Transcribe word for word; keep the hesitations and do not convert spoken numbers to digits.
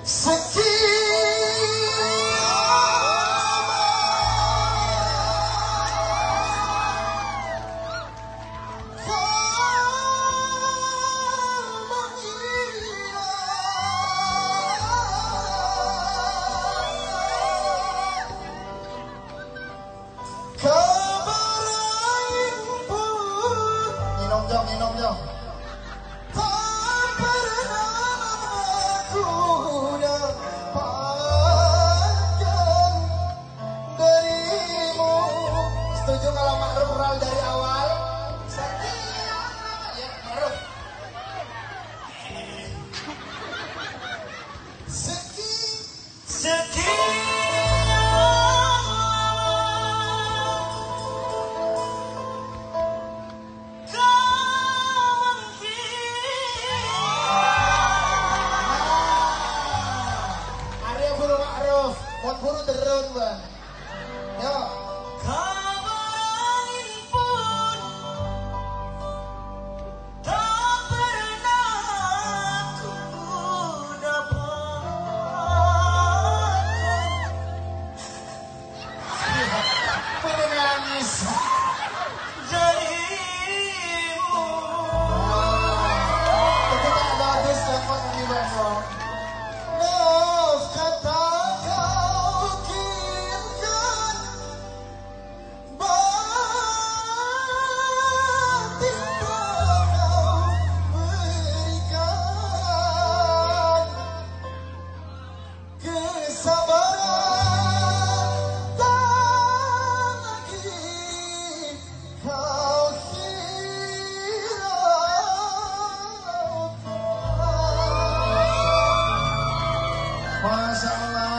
Minum dong. Tak pernah aku dapatkan darimu. Setuju kalau Ma'ruf ral dari awal? Setia. Ya, Ma'ruf. Seki, seki. Buat buru terun bang. Yo. Kabar angin pun tak pernah ku dapatkan. Boleh nangis darimu. Tapi tak bagus dapat ini bang. Love kata. Masya Allah.